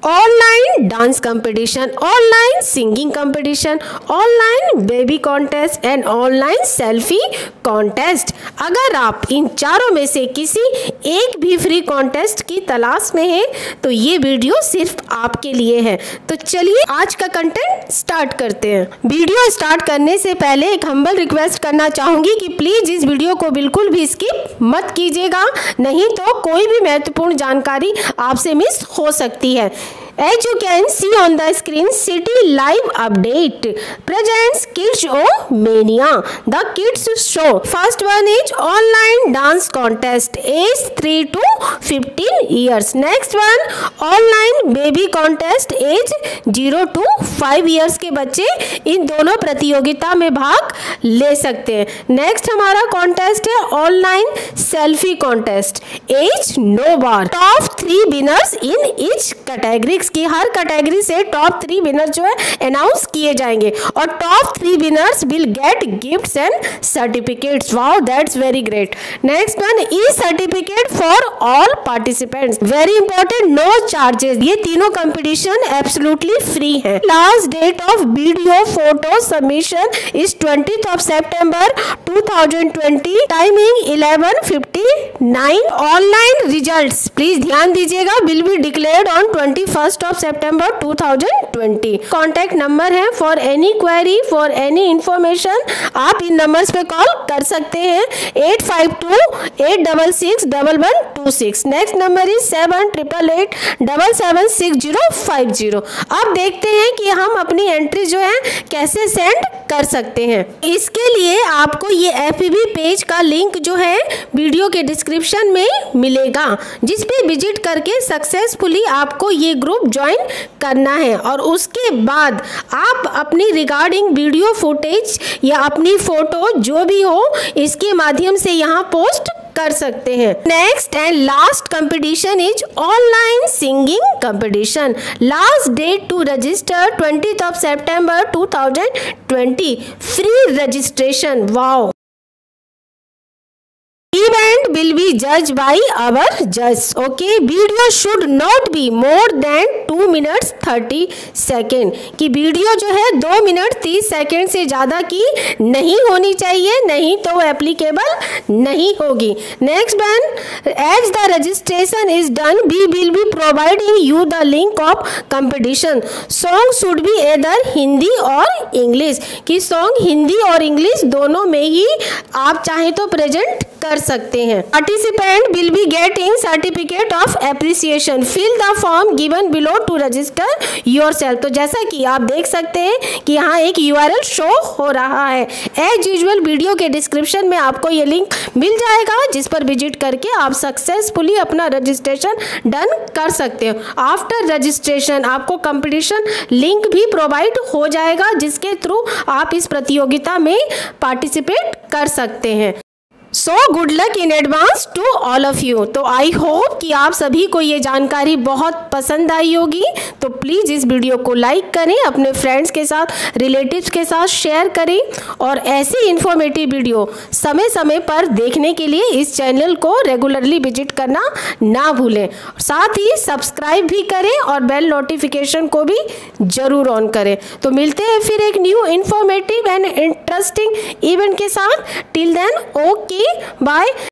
Online dance competition, online singing competition, online baby contest and online selfie contest. अगर आप इन चारों में से किसी एक भी फ्री कॉन्टेस्ट की तलाश में हैं तो ये वीडियो सिर्फ आपके लिए है। तो चलिए आज का कंटेंट स्टार्ट करते हैं। वीडियो स्टार्ट करने से पहले एक हम्बल रिक्वेस्ट करना चाहूंगी कि प्लीज इस वीडियो को बिल्कुल भी स्किप मत कीजिएगा, नहीं तो कोई भी महत्वपूर्ण जानकारी आपसे मिस हो सकती है। As you can see on the screen, City Live Update presents Kids Mania. The Kids Show. First one is online dance contest, age 3 to 15 years. Next one, online baby contest, age 0 to 5 years के बच्चे इन दोनों प्रतियोगिता में भाग ले सकते हैं। Next हमारा कॉन्टेस्ट है online selfie contest, age no bar. Top 3 winners in each category की हर कैटेगरी से टॉप 3 विनर जो है अनाउंस किए जाएंगे और top 3 winners will get gifts and certificates. Wow, that's very great. Next one, e certificate for all participants, very important, no charges. ये तीनों कंपटीशन एब्सोल्युटली फ्री है। Last date of video photo submission is 20th of September 2020, timing 11:59। Online results please ध्यान दीजिएगा, will be declared on 21st of September 2020। Contact number है for any query, for any information आप इन numbers पे call कर सकते हैं 8528661126। Next number is 7888776050। अब देखते हैं कि हम अपनी एंट्री जो है कैसे सेंड कर सकते हैं। इसके लिए आपको ये FB पेज का लिंक जो है वीडियो के डिस्क्रिप्शन में मिलेगा, जिस पे विजिट करके सक्सेसफुली आपको ये ग्रुप ज्वाइन करना है और उसके बाद आप अपनी रिगार्डिंग वीडियो फुटेज या अपनी फोटो जो भी हो इसके माध्यम से यहाँ पोस्ट कर सकते हैं। Next and last competition is online singing competition. Last date to register 20th of September 2020, free registration. Wow. Event will be judged by our judges. Okay, video should not be more than 2 minutes 30 seconds. कि video जो है 2 minute 30 second से ज़्यादा की नहीं होनी चाहिए, नहीं तो एप्लीकेबल नहीं होगी। Next one, as the registration is done we will be providing you the link of competition. Song should be either Hindi or English, कि सॉन्ग हिंदी और इंग्लिश दोनों में ही आप चाहे तो प्रेजेंट कर सकते हैं। Participant will be getting certificate of appreciation. Fill the form given below to register yourself. तो जैसा कि आप देख सकते हैं कि यहाँ एक URL शो हो रहा है। एज यूजुअल वीडियो के डिस्क्रिप्शन में आपको ये लिंक मिल जाएगा, जिस पर विजिट करके आप सक्सेसफुली अपना रजिस्ट्रेशन डन कर सकते हो। आफ्टर रजिस्ट्रेशन आपको कंपटीशन लिंक भी प्रोवाइड हो जाएगा, जिसके थ्रू आप इस प्रतियोगिता में पार्टिसिपेट कर सकते हैं। So good luck in advance to all of you. तो आई होप कि आप सभी को ये जानकारी बहुत पसंद आई होगी। तो प्लीज़ इस वीडियो को लाइक करें, अपने फ्रेंड्स के साथ, रिलेटिव्स के साथ शेयर करें और ऐसी इन्फॉर्मेटिव वीडियो समय समय पर देखने के लिए इस चैनल को रेगुलरली विजिट करना ना भूलें। साथ ही सब्सक्राइब भी करें और बेल नोटिफिकेशन को भी ज़रूर ऑन करें। तो मिलते हैं फिर एक new informative and interesting event के साथ। Till then, okay, bye.